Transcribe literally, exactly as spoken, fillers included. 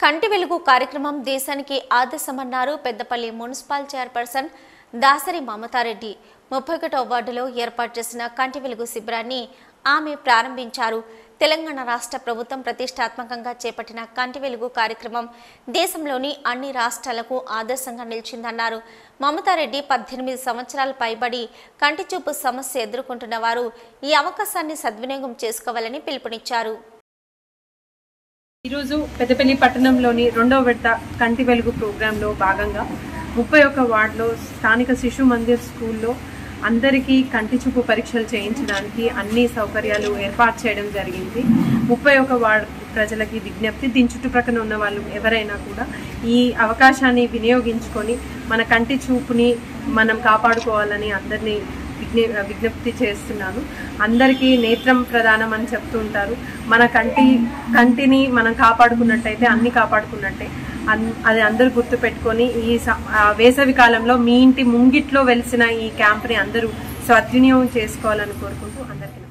కంటి వెలుగు కార్యక్రమం దేశానికి ఆదర్శమన్నారు పెద్దపల్లి మున్సిపల్ చైర్పర్సన్ దాసరి మమతారెడ్డి. ముప్పై ఒకటవ వార్డులో ఏర్పాటు చేసిన కంటి వెలుగు శిబిరాన్ని ఆమె ప్రారంభించారు. తెలంగాణ రాష్ట్ర ప్రభుత్వం ప్రతిష్టాత్మకంగా చేపట్టిన కంటి వెలుగు కార్యక్రమం దేశంలోని అన్ని రాష్ట్రాలకు ఆదర్శంగా నిలిచిందన్నారు. మమతారెడ్డి పద్దెనిమిది సంవత్సరాల పైబడి కంటి చూపు సమస్య ఎదుర్కొంటున్న వారు ఈ అవకాశాన్ని సద్వినియోగం చేసుకోవాలని పిలుపునిచ్చారు. ఈరోజు పెద్దపల్లి పట్టణంలోని రెండవ విడత కంటి వెలుగు ప్రోగ్రాంలో భాగంగా ముప్పై ఒక్క వార్డులో స్థానిక శిశు మందిర్ స్కూల్లో అందరికీ కంటి చూపు పరీక్షలు చేయించడానికి అన్ని సౌకర్యాలు ఏర్పాటు చేయడం జరిగింది. ముప్పై ఒక్క వార్డు ప్రజలకి విజ్ఞప్తి, దీని చుట్టుప్రక్కల ఉన్న వాళ్ళు ఎవరైనా కూడా ఈ అవకాశాన్ని వినియోగించుకొని మన కంటి చూపుని మనం కాపాడుకోవాలని అందరినీ విజ్ఞప్తి చేస్తున్నాను. అందరికీ నేత్రం ప్రధానం అని చెప్తూ ఉంటారు. మన కంటి కంటిని మనం కాపాడుకున్నట్టయితే అన్ని కాపాడుకున్నట్టే. అది అందరూ గుర్తు పెట్టుకొని ఈ వేసవి కాలంలో మీ ఇంటి ముంగిట్లో వెలిసిన ఈ క్యాంప్ని అందరూ సద్వినియోగం చేసుకోవాలని కోరుకుంటూ అందరికీ